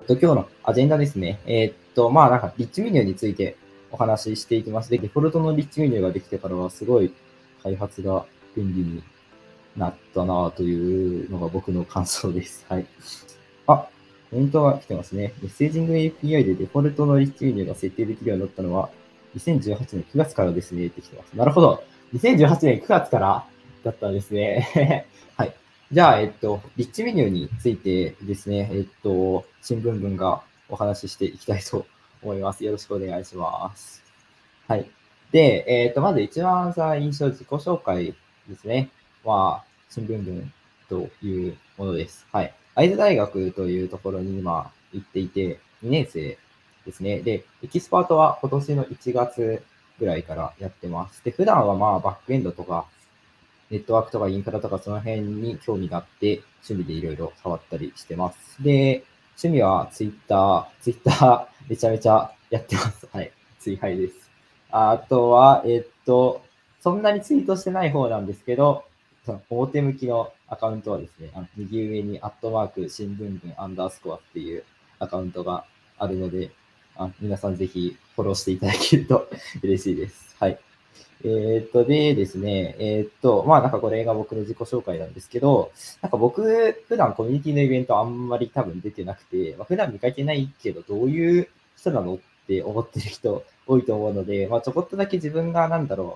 今日のアジェンダですね。なんか、リッチメニューについてお話ししていきます。で、デフォルトのリッチメニューができてからは、すごい開発が便利になったなというのが僕の感想です。はい。コメントが来てますね。メッセージング API でデフォルトのリッチメニューが設定できるようになったのは、2018年9月からですねって来てます。なるほど。2018年9月からだったんですね。はい。じゃあ、リッチメニューについてですね、新聞文がお話ししていきたいと思います。よろしくお願いします。はい。で、まず一番印象、自己紹介ですね。新聞文というものです。はい。会津大学というところに今行っていて、2年生ですね。で、エキスパートは今年の1月ぐらいからやってます。で、普段はバックエンドとか、ネットワークとかインフラとかその辺に興味があって、趣味でいろいろ触ったりしてます。で、趣味はツイッターめちゃめちゃやってます。はい。ツイハイです。あとは、そんなにツイートしてない方なんですけど、その表向きのアカウントはですね、右上にアットマーク新聞文アンダースコアっていうアカウントがあるので、皆さんぜひフォローしていただけると嬉しいです。はい。でですね、なんかこれが僕の自己紹介なんですけど、なんか僕、普段コミュニティのイベントあんまり多分出てなくて、普段見かけないけど、どういう人なのって思ってる人多いと思うので、ちょこっとだけ自分が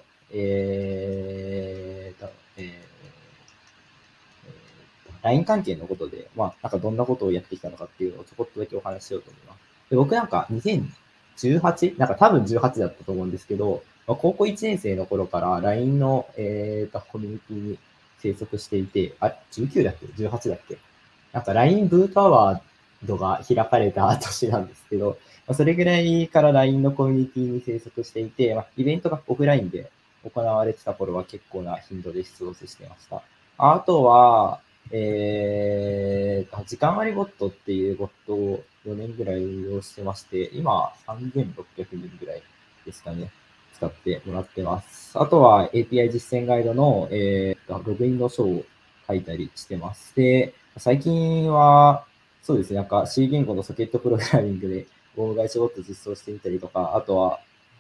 LINE 関係のことで、なんかどんなことをやってきたのかっていうのをちょこっとだけお話ししようと思います。で僕なんか 2018? なんか多分18だったと思うんですけど、高校1年生の頃から LINE の、コミュニティに生息していて、19だっけ ?18 だっけなんか LINE ブートアワードが開かれた年なんですけど、それぐらいから LINE のコミュニティに生息していて、イベントがオフラインで行われてた頃は結構な頻度で出没してました。あとは、時間割ボットっていうボットを4年ぐらい利用してまして、今3600人ぐらいですかね、使ってもらってます。あとは API 実践ガイドの、ログインの書を書いたりしてます。で、最近は、そうですね、なんか C 言語のソケットプログラミングで、オウム返しボット実装してみたりとか、あとは、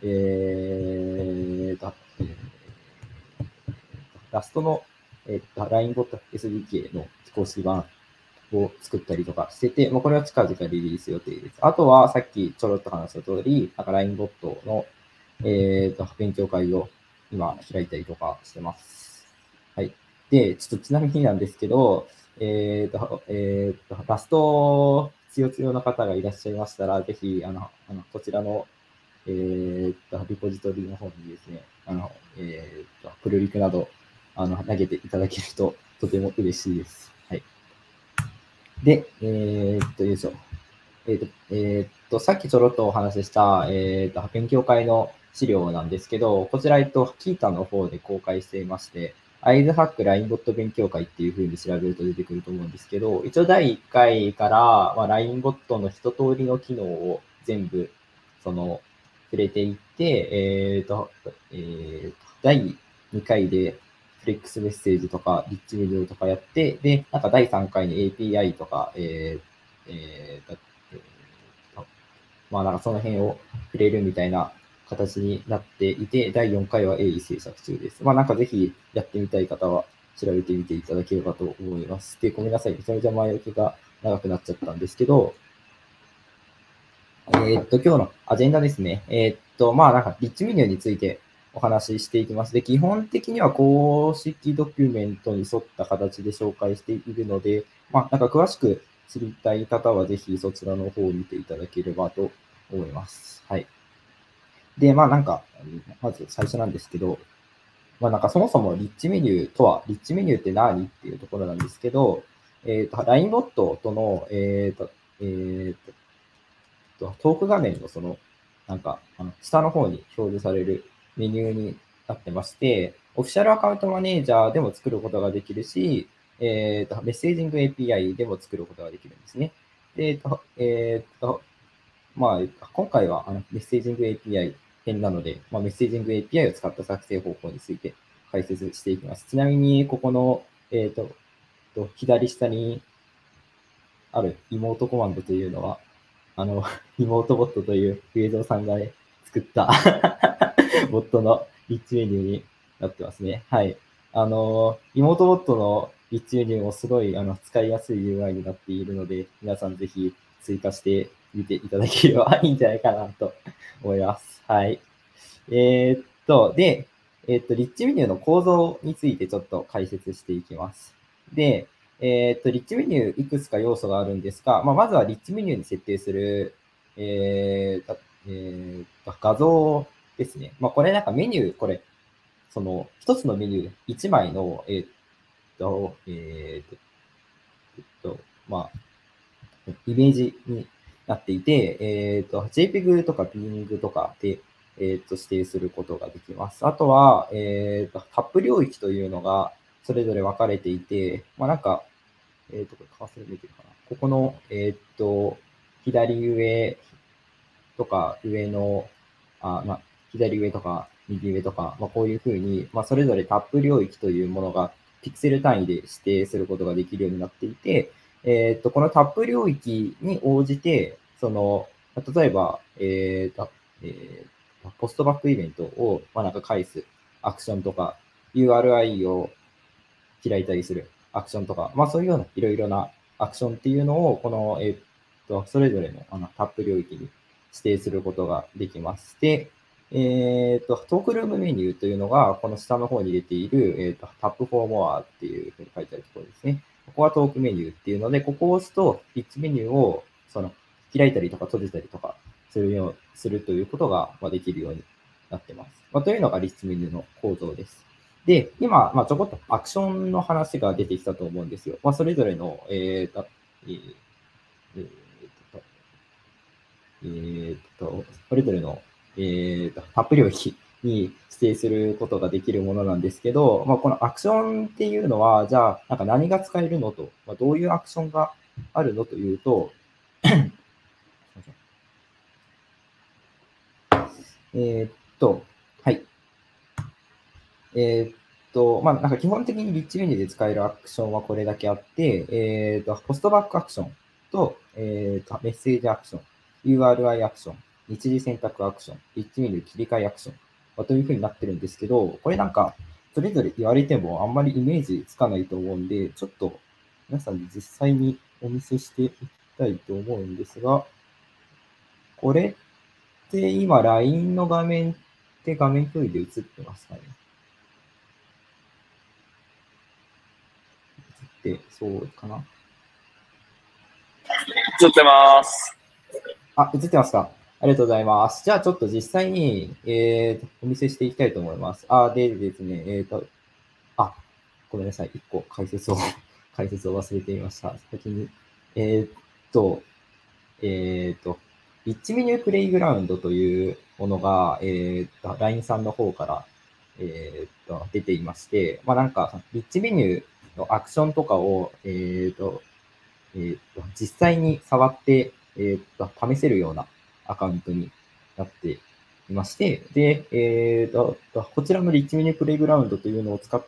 ラストの、LINE ボット SDK の公式版を作ったりとかしてて、これは近々リリース予定です。あとは、さっきちょろっと話した通り、なんか LINE ボットの、勉強会を今開いたりとかしてます。はい。で、ちょっとちなみになんですけど、ラスト強強の方がいらっしゃいましたら、ぜひ、こちらの、リポジトリの方にですね、プルリクなど、投げていただけるととても嬉しいです。はい。で、よいしょ。さっきちょろっとお話しした、勉強会の資料なんですけど、こちら、キータの方で公開していまして、アイズハック LINE ボット勉強会っていう風に調べると出てくると思うんですけど、一応第1回から、LINE ボットの一通りの機能を全部、触れていって、第2回で、フレックスメッセージとか、リッチメディオとかやって、で、なんか第3回に API とか、なんかその辺を触れるみたいな形になっていて、第4回は鋭意制作中です。なんかぜひやってみたい方は調べてみていただければと思います。で、ごめんなさい。めちゃめちゃ前置きが長くなっちゃったんですけど、今日のアジェンダですね。なんかリッチメニューについてお話ししていきます。で、基本的には公式ドキュメントに沿った形で紹介しているので、なんか詳しく知りたい方はぜひそちらの方を見ていただければと思います。はい。で、なんか、まず最初なんですけど、なんかそもそもリッチメニューとは、リッチメニューって何っていうところなんですけど、LINE ボットとの、トーク画面のなんか、下の方に表示されるメニューになってまして、オフィシャルアカウントマネージャーでも作ることができるし、メッセージング API でも作ることができるんですね。で、今回はメッセージング API 編なので、メッセージング API を使った作成方法について解説していきます。ちなみに、ここの、左下にある妹コマンドというのは、 リモートボットという上蔵さんがね、作ったボットのリッチメニューになってますね。はい。リモートボットのリッチメニューもすごい使いやすい UI になっているので、皆さんぜひ追加してみていただければいいんじゃないかなと思います。はい。で、リッチメニューの構造についてちょっと解説していきます。で、リッチメニューいくつか要素があるんですが、まずはリッチメニューに設定する、画像ですね。これなんかメニュー、これ、その一つのメニュー、1枚の、と、まあ、イメージになっていて、JPEG とか Bing とかで、指定することができます。あとは、タップ領域というのがそれぞれ分かれていて、なんか、これカーソル見てるかな。ここの、左上とか上の、左上とか右上とか、こういうふうに、それぞれタップ領域というものがピクセル単位で指定することができるようになっていて、このタップ領域に応じて、例えば、ポストバックイベントを、なんか返すアクションとか、URI を開いたりするアクションとか、そういうようないろいろなアクションっていうのを、この、それぞれのタップ領域に指定することができます。で、トークルームメニューというのが、この下の方に出ている、タップフォーモアっていうふうに書いてあるところですね。ここはトークメニューっていうので、ここを押すと、ピッチメニューを、開いたりとか閉じたりとかするということが、できるようになってます。というのがリッチメニューの構造です。で、今、ちょこっとアクションの話が出てきたと思うんですよ。それぞれの、それぞれの、タップ領域に指定することができるものなんですけど、このアクションっていうのは、じゃあ、なんか何が使えるのと、どういうアクションがあるのというと、はい。なんか基本的にリッチメニューで使えるアクションはこれだけあって、ポストバックアクションと、メッセージアクション、URI アクション、日時選択アクション、リッチメニュー切り替えアクション、というふうになってるんですけど、これなんか、それぞれ言われてもあんまりイメージつかないと思うんで、ちょっと皆さんに実際にお見せしていきたいと思うんですが、これって今 LINE の画面って画面共有で映ってますかね？そうかな。 映ってます。 映ってますか？ありがとうございます。じゃあちょっと実際に、お見せしていきたいと思います。でですね、ごめんなさい。一個解説を忘れていました。先に、えーっと、リッチメニュープレイグラウンドというものが、LINE さんの方から、出ていまして、なんか、リッチメニューのアクションとかを、実際に触って、試せるようなアカウントになっていまして、で、こちらのリッチメニュープレイグラウンドというのを使って、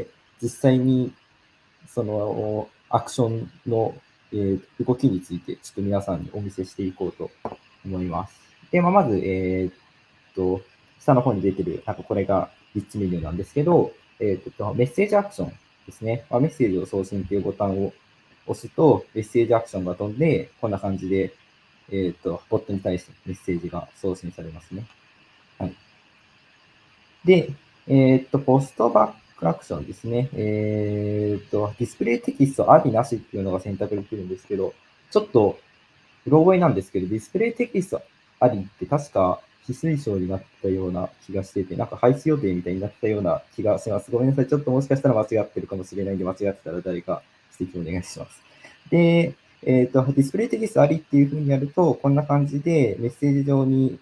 実際にそのアクションの、動きについて、ちょっと皆さんにお見せしていこうと思います。で、まず、下の方に出てる、なんかこれがリッチメニューなんですけど、メッセージアクションですね。メッセージを送信というボタンを押すと、メッセージアクションが飛んで、こんな感じで、ボットに対してメッセージが送信されますね。はい。で、ポストバックアクションですね。ディスプレイテキストありなしっていうのが選択できるんですけど、ちょっと、うろ覚えなんですけど、ディスプレイテキストありって確か非推奨になったような気がしてて、なんか廃止予定みたいになったような気がします。ごめんなさい。ちょっともしかしたら間違ってるかもしれないんで、間違ってたら誰か指摘お願いします。で、ディスプレイテキストありっていう風にやると、こんな感じでメッセージ上に、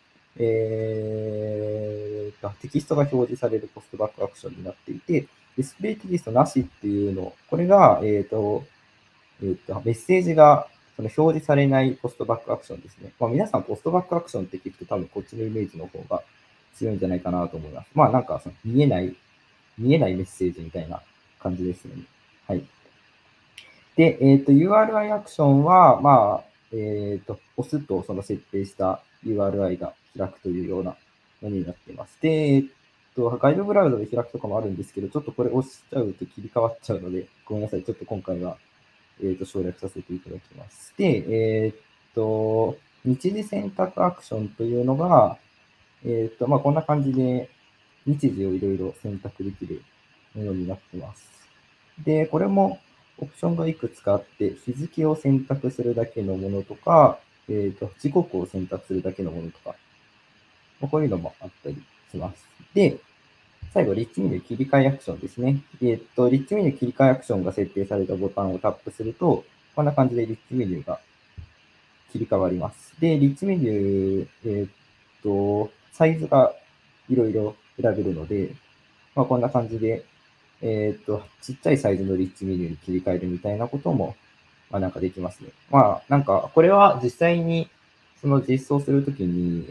テキストが表示されるポストバックアクションになっていて、ディスプレイテキストなしっていうの、これが、メッセージがその表示されないポストバックアクションですね。皆さんポストバックアクションって聞くと多分こっちのイメージの方が強いんじゃないかなと思います。なんかその見えないメッセージみたいな感じですね。はい。で、URI アクションは、 押すとその設定した URI が開くというようなものになっています。で、ガイドブラウザで開くとかもあるんですけど、ちょっとこれ押しちゃうと切り替わっちゃうので、ごめんなさい。ちょっと今回は、省略させていただきます。で、日時選択アクションというのが、こんな感じで日時をいろいろ選択できるものになっています。で、これもオプションがいくつかあって、日付を選択するだけのものとか、時刻を選択するだけのものとか、こういうのもあったりします。で、最後、リッチメニュー切り替えアクションですね。リッチメニュー切り替えアクションが設定されたボタンをタップすると、こんな感じでリッチメニューが切り替わります。で、リッチメニュー、サイズがいろいろ選べるので、こんな感じで、ちっちゃいサイズのリッチメニューに切り替えるみたいなことも、なんかできますね。なんか、これは実際に、その実装するときに、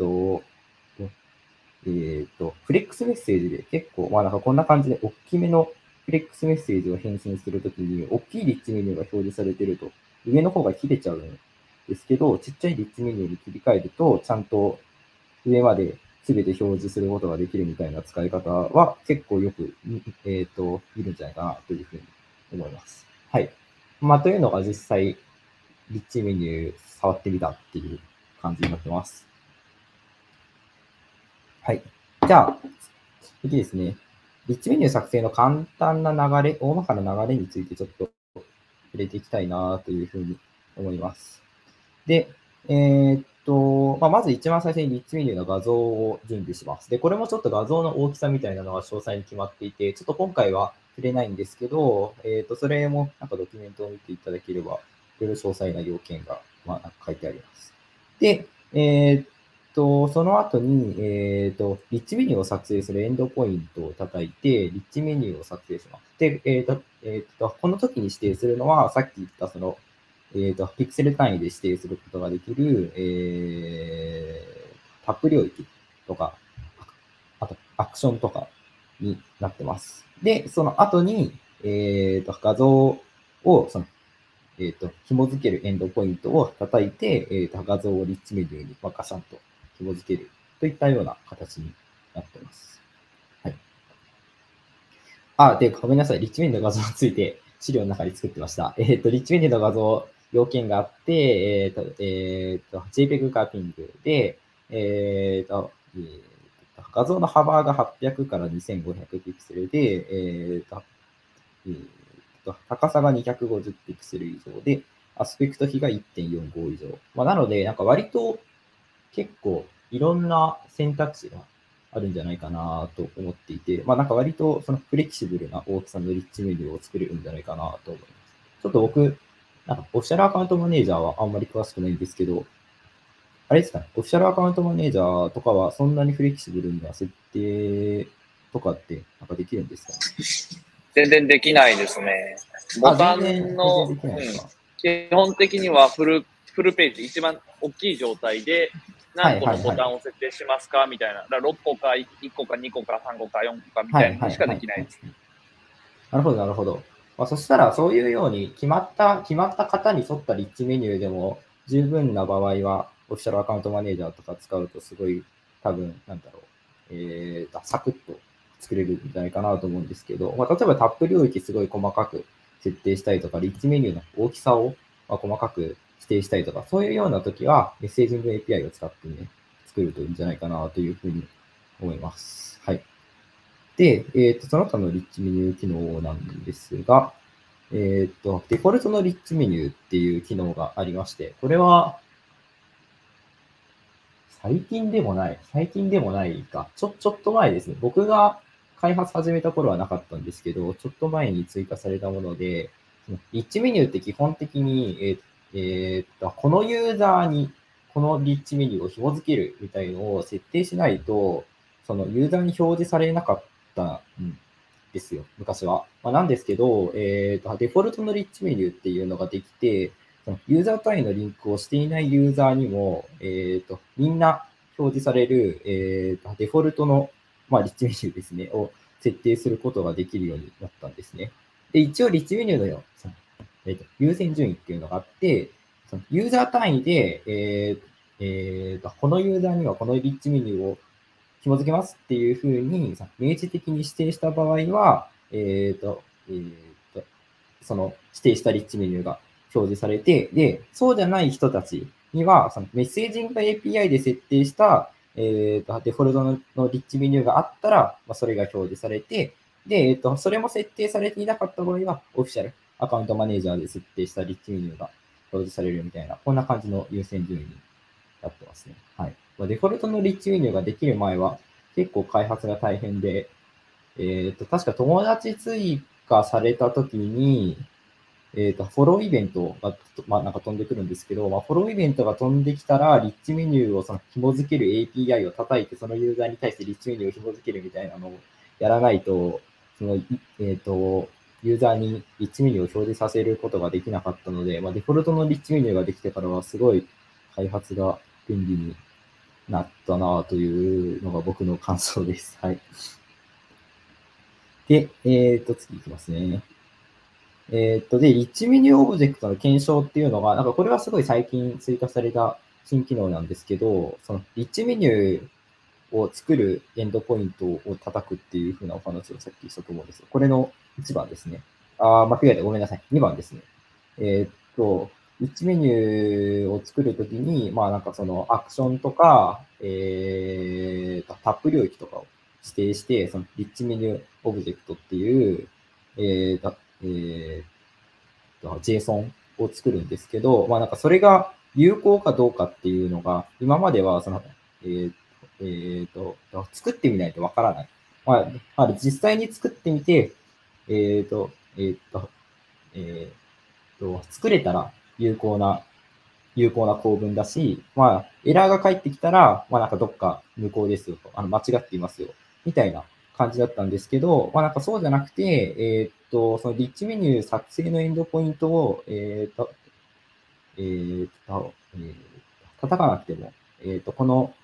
フレックスメッセージで結構、なんかこんな感じで大きめのフレックスメッセージを返信するときに、大きいリッチメニューが表示されていると、上の方が切れちゃうんですけど、ちっちゃいリッチメニューに切り替えると、ちゃんと上まで全て表示することができるみたいな使い方は結構よく、いるんじゃないかなというふうに思います。はい。というのが実際、リッチメニュー触ってみたっていう感じになってます。はい。じゃあ、次ですね。リッチメニュー作成の簡単な流れ、大まかな流れについてちょっと触れていきたいなというふうに思います。で、まず一番最初にリッチメニューの画像を準備します。で、これもちょっと画像の大きさみたいなのは詳細に決まっていて、ちょっと今回は触れないんですけど、それもなんかドキュメントを見ていただければ、いろいろ詳細な要件が、書いてあります。で、その後に、リッチメニューを作成するエンドポイントを叩いて、リッチメニューを作成します。で、この時に指定するのは、さっき言ったその、ピクセル単位で指定することができる、タップ領域とか、あとアクションとかになってます。で、その後に、画像を、紐付けるエンドポイントを叩いて、画像をリッチメニューにガシャンと紐付けるといったような形になっています。はい。で、ごめんなさい。リッチメニューの画像について資料の中に作ってました。リッチメニューの画像、要件があって、JPEG カーピングで、画像の幅が800から2500ピクセルで、高さが250ピクセル以上で、アスペクト比が1.45以上。なので、なんか割と結構いろんな選択肢があるんじゃないかなと思っていて、なんか割とそのフレキシブルな大きさのリッチメニューを作れるんじゃないかなと思います。ちょっと僕、なんかオフィシャルアカウントマネージャーはあんまり詳しくないんですけど、あれですかね、オフィシャルアカウントマネージャーとかはそんなにフレキシブルな設定とかってなんかできるんですかね？ 全然できないですね。ボタンの、基本的にはフルページ、一番大きい状態で、何個のボタンを設定しますかみたいな。だから6個か1個か2個か3個か4個かみたいなにしかできないです。 なるほど、なるほど。そしたら、そういうように決まった型に沿ったリッチメニューでも十分な場合は、オフィシャルアカウントマネージャーとか使うとすごい、多分、サクッと作れるんじゃないかなと思うんですけど、例えばタップ領域すごい細かく設定したりとか、リッチメニューの大きさを細かく指定したりとか、そういうような時は、メッセージング API を使ってね、作るといいんじゃないかなというふうに思います。はい。で、その他のリッチメニュー機能なんですが、デフォルトのリッチメニューっていう機能がありまして、これは、最近でもないか。ちょっと前ですね。僕が開発始めた頃はなかったんですけど、ちょっと前に追加されたもので、リッチメニューって基本的に、このユーザーにこのリッチメニューを紐付けるみたいのを設定しないと、そのユーザーに表示されなかったんですよ、昔は。なんですけど、デフォルトのリッチメニューっていうのができて、そのユーザー単位のリンクをしていないユーザーにも、みんな表示される、デフォルトの、リッチメニューですね、を設定することができるようになったんですね。で、一応リッチメニューの優先順位っていうのがあって、 そのユーザー単位で、このユーザーにはこのリッチメニューを紐付けますっていうふうに、明示的に指定した場合は、その指定したリッチメニューが表示されて、で、そうじゃない人たちには、そのメッセージング API で設定した、デフォルトのリッチメニューがあったら、それが表示されて、で、それも設定されていなかった場合は、オフィシャルアカウントマネージャーで設定したリッチメニューが表示されるみたいな、こんな感じの優先順位になってますね。はい。デフォルトのリッチメニューができる前は、結構開発が大変で、確か友達追加されたときに、フォローイベントが、なんか飛んでくるんですけど、フォローイベントが飛んできたら、リッチメニューをその紐付ける API を叩いて、そのユーザーに対してリッチメニューを紐付けるみたいなのをやらないと、その、ユーザーにリッチメニューを表示させることができなかったので、デフォルトのリッチメニューができてからは、すごい開発が便利になったなというのが僕の感想です。はい。で、次いきますね。で、リッチメニューオブジェクトの検証っていうのが、なんかこれはすごい最近追加された新機能なんですけど、そのリッチメニューを作るエンドポイントを叩くっていう風なお話をさっきしたと思うんですよ。これの1番ですね。間違えた。ごめんなさい。2番ですね。リッチメニューを作るときに、なんかそのアクションとか、タップ領域とかを指定して、そのリッチメニューオブジェクトっていう、JSON を作るんですけど、なんかそれが有効かどうかっていうのが、今まではその、作ってみないとわからない。実際に作ってみて、作れたら有効な構文だし、エラーが返ってきたら、なんかどっか無効ですよと、間違っていますよ、みたいな感じだったんですけど、なんかそうじゃなくて、そのリッチメニュー作成のエンドポイントを、叩かなくても、この、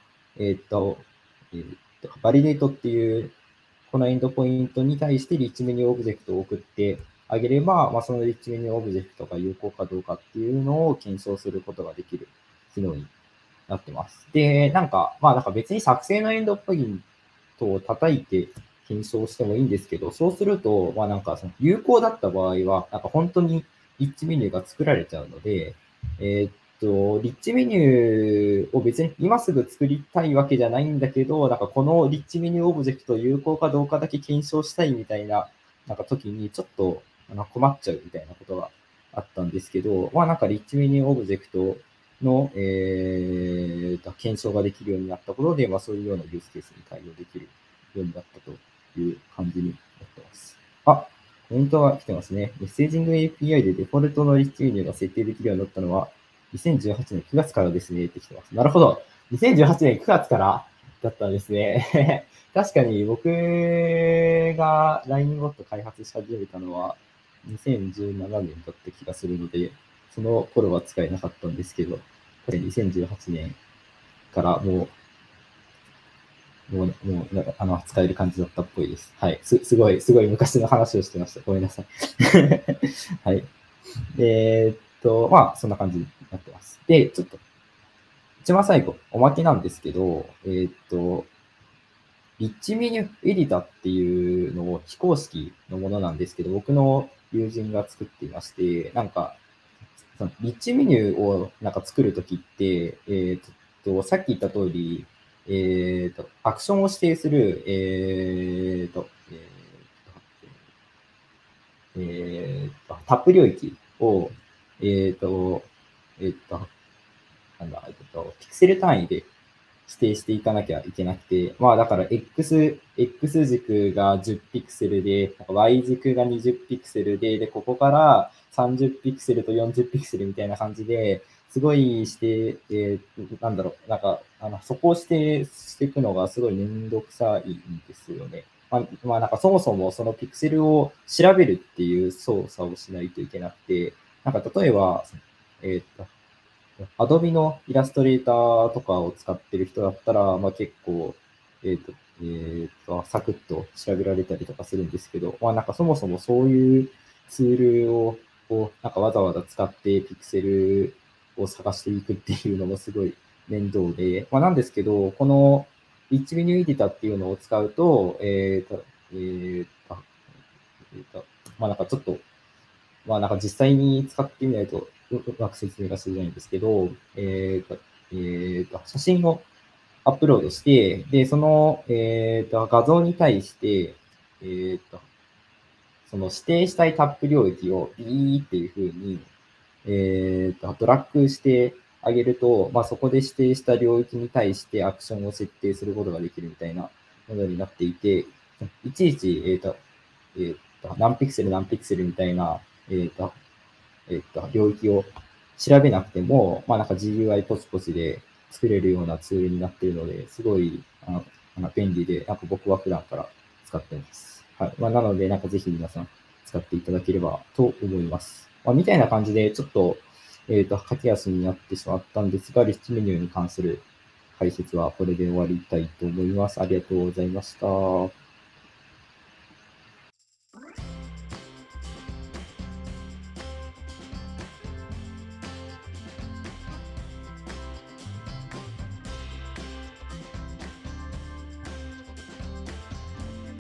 バリデートっていう、このエンドポイントに対してリッチメニューオブジェクトを送ってあげれば、そのリッチメニューオブジェクトが有効かどうかっていうのを検証することができる機能になってます。で、なんか別に作成のエンドポイントを叩いて検証してもいいんですけど、そうすると、なんかその有効だった場合は、なんか本当にリッチメニューが作られちゃうので、リッチメニューを別に今すぐ作りたいわけじゃないんだけど、なんかこのリッチメニューオブジェクト有効かどうかだけ検証したいみたいな、なんか時にちょっと困っちゃうみたいなことがあったんですけど、なんかリッチメニューオブジェクトの、検証ができるようになったことで、そういうようなユースケースに対応できるようになったという感じになってます。コメントが来てますね。メッセージング API でデフォルトのリッチメニューが設定できるようになったのは、2018年9月からですね、って来てます。なるほど。2018年9月からだったんですね。確かに僕が LINE ボット開発し始めたのは2017年だった気がするので、その頃は使えなかったんですけど、これ2018年からもう使える感じだったっぽいです。はい。すごい昔の話をしてました。ごめんなさい。はい。そんな感じになってます。で、ちょっと、一番最後、おまけなんですけど、リッチメニューエディタっていうのを非公式のものなんですけど、僕の友人が作っていまして、なんか、そのリッチメニューをなんか作るときって、さっき言った通り、アクションを指定する、タップ領域を、ピクセル単位で指定していかなきゃいけなくて、だから X 軸が10ピクセルで、Y 軸が20ピクセルで、ここから30ピクセルと40ピクセルみたいな感じで、すごい指定、そこを指定していくのがすごいめんどくさいんですよね。なんかそもそもそのピクセルを調べるっていう操作をしないといけなくて、なんか例えば、Adobe のイラストレーターとかを使ってる人だったら、結構、サクッと調べられたりとかするんですけど、なんかそもそもそういうツールをなんかわざわざ使ってピクセルを探していくっていうのもすごい面倒で、まあ、なんですけど、このリッチメニューエディターっていうのを使うと、まあなんかちょっと、まあなんか実際に使ってみないとうまく説明がしづらいんですけど、写真をアップロードして、で、その、画像に対して、その指定したいタップ領域をビーっていう風に、ドラッグしてあげると、まあ、そこで指定した領域に対してアクションを設定することができるみたいなものになっていて、いちいち、何ピクセル何ピクセルみたいな、領域を調べなくても、まあ、なんか GUI ポチポチで作れるようなツールになっているので、すごい便利で、なんか僕は普段から使っています。はい。まあ、なので、なんかぜひ皆さん使っていただければと思います。まあ、みたいな感じで、ちょっと、駆け足になってしまったんですが、リッチメニューに関する解説はこれで終わりたいと思います。ありがとうございました。